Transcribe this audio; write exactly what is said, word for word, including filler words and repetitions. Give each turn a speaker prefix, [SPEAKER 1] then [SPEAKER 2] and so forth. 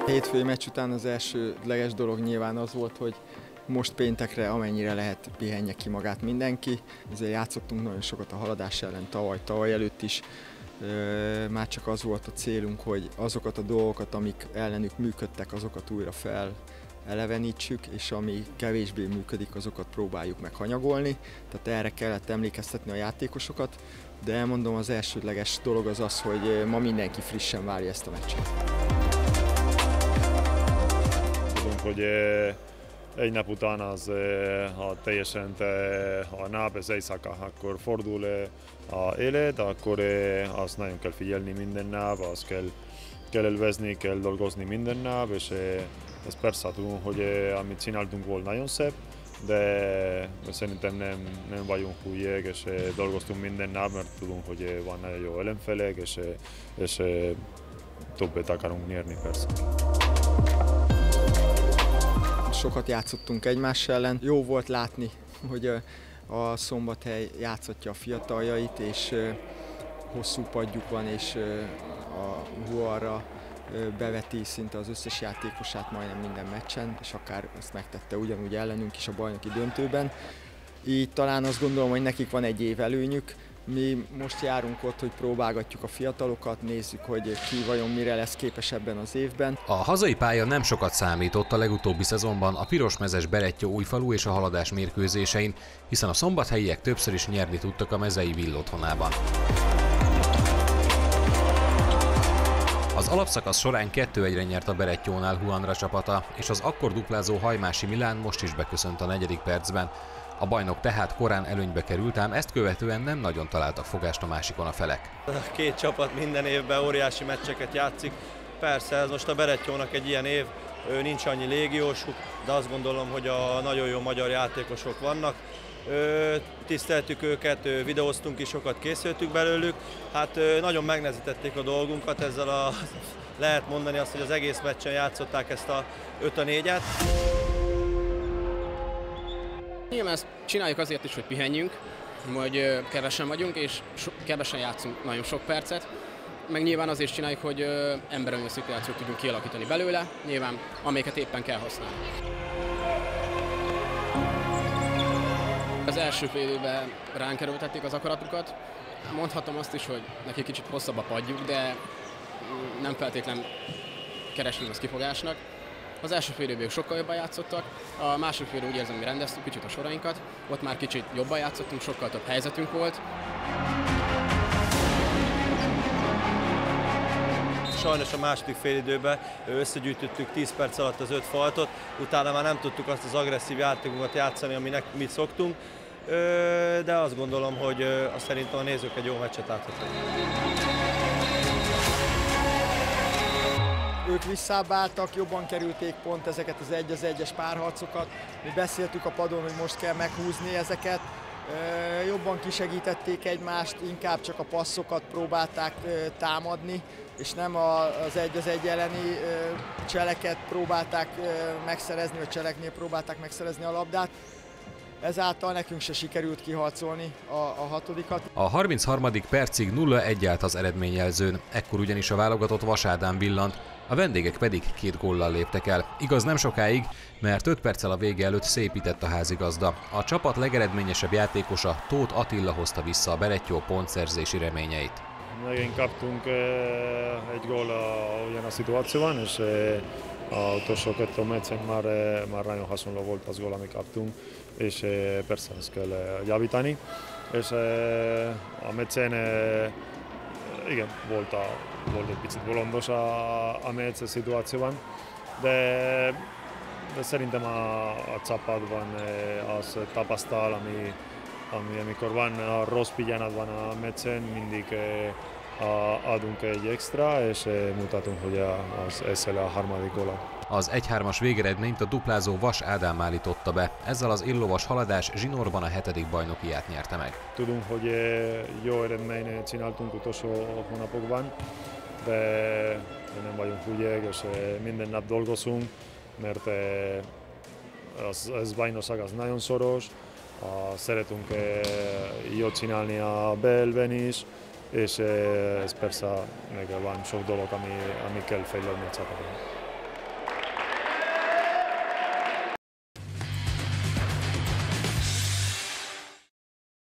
[SPEAKER 1] Hétfői meccs után az elsődleges dolog nyilván az volt, hogy most péntekre amennyire lehet pihenje ki magát mindenki. Ezért játszottunk nagyon sokat a Haladás ellen tavaly, tavaly előtt is. Már csak az volt a célunk, hogy azokat a dolgokat, amik ellenük működtek, azokat újra felelevenítsük, és ami kevésbé működik, azokat próbáljuk meg hanyagolni. Tehát erre kellett emlékeztetni a játékosokat, de elmondom, az elsődleges dolog az az, hogy ma mindenki frissen várja ezt a meccset.
[SPEAKER 2] Tudunk, hogy egy nap után az, ha teljesen a nap, az éjszaka, akkor fordul a élet, akkor azt nagyon kell figyelni minden nap, azt kell, kell elvezni, kell dolgozni minden nap, és ez persze tudunk, hogy amit csináltunk volt nagyon szép, de szerintem nem, nem vagyunk hülyék, és dolgoztunk minden nap, mert tudunk, hogy van nagyon jó ellenfelek, és, és többet akarunk nyerni persze.
[SPEAKER 1] Sokat játszottunk egymás ellen. Jó volt látni, hogy a Szombathely játszatja a fiataljait, és hosszú padjuk van, és a Huarra beveti szinte az összes játékosát majdnem minden meccsen, és akár ezt megtette ugyanúgy ellenünk is a bajnoki döntőben. Így talán azt gondolom, hogy nekik van egy év előnyük. Mi most járunk ott, hogy próbálgatjuk a fiatalokat, nézzük, hogy ki vajon mire lesz képes ebben az évben.
[SPEAKER 3] A hazai pálya nem sokat számított a legutóbbi szezonban a pirosmezes Berettyó-Újfalu és a Haladás mérkőzésein, hiszen a szombathelyiek többször is nyerni tudtak a mezei Vill otthonában. Az alapszakasz során kettő egyre nyert a Berettyónál Huandra csapata, és az akkor duplázó Hajmási Milán most is beköszönt a negyedik percben. A bajnok tehát korán előnybe került, ám ezt követően nem nagyon találtak fogást a másikon a felek.
[SPEAKER 4] A két csapat minden évben óriási meccseket játszik. Persze ez most a Berettyónak egy ilyen év, nincs annyi légiósuk, de azt gondolom, hogy a nagyon jó magyar játékosok vannak. Tiszteltük őket, videóztunk is, sokat készültük belőlük. Hát nagyon megnehezítették a dolgunkat, ezzel a, lehet mondani azt, hogy az egész meccsen játszották ezt a öt a négyet.
[SPEAKER 5] Nyilván ezt csináljuk azért is, hogy pihenjünk, hogy kevesen vagyunk, és so, kevesen játszunk nagyon sok percet. Meg nyilván azért csináljuk, hogy emberölő szituációt tudjunk kialakítani belőle, nyilván amiket éppen kell használni. Az első fél évben ránk erőltették az akaratukat. Mondhatom azt is, hogy neki kicsit hosszabb a padjuk, de nem feltétlenül keresném ezt kifogásnak. Az első fél évben sokkal jobban játszottak, a második fél úgy érzem, hogy rendeztük kicsit a sorainkat, ott már kicsit jobban játszottunk, sokkal több helyzetünk volt.
[SPEAKER 4] Sajnos a második félidőben összegyűjtöttük tíz perc alatt az öt faltot, utána már nem tudtuk azt az agresszív játékunkat játszani, aminek mit szoktunk, de azt gondolom, hogy azt szerintem a nézők egy jó meccset láthatnak.
[SPEAKER 1] Ők visszábbáltak, jobban kerülték pont ezeket az egy az egyes párharcokat. Mi beszéltük a padon, hogy most kell meghúzni ezeket. Jobban kisegítették egymást, inkább csak a passzokat próbálták támadni, és nem az egy az egy elleni cseleket próbálták megszerezni, vagy cseleknél próbálták megszerezni a labdát. Ezáltal nekünk se sikerült kiharcolni a, a hatodikat.
[SPEAKER 3] A harmincharmadik percig nulla egy állt az eredményjelzőn, ekkor ugyanis a válogatott Vas Ádám villant, a vendégek pedig két góllal léptek el. Igaz, nem sokáig, mert öt perccel a vége előtt szépített a házigazda. A csapat legeredményesebb játékosa, Tóth Attila hozta vissza a Berettyó pontszerzési reményeit.
[SPEAKER 2] Megint kaptunk egy gól ugyan a szituációban, és az utolsó kettő meccsen már, már nagyon hasonló volt az gól, amit kaptunk, és persze ezt kell javítani. És a meccsen igen, volt, a, volt egy picit bolondos a, a meccs szituációban, de, de szerintem a, a csapatban az tapasztal, ami, ami amikor van a rossz pillanat van a meccsen, mindig adunk egy extra, és mutatunk, hogy az ezzel a harmadik góla.
[SPEAKER 3] Az egy hármas végeredményt a duplázó Vas Ádám állította be, ezzel az éllovas Haladás zsinórban a hetedik bajnokiát nyerte meg.
[SPEAKER 2] Tudunk, hogy jó eredményt csináltunk utolsó hónapokban, de nem vagyunk hülyék, és minden nap dolgozunk, mert az, az bajnokság az nagyon szoros, szeretünk jól csinálni a belben is, és ez persze meg van sok dolog, ami, ami kell fejlődni a csapatban.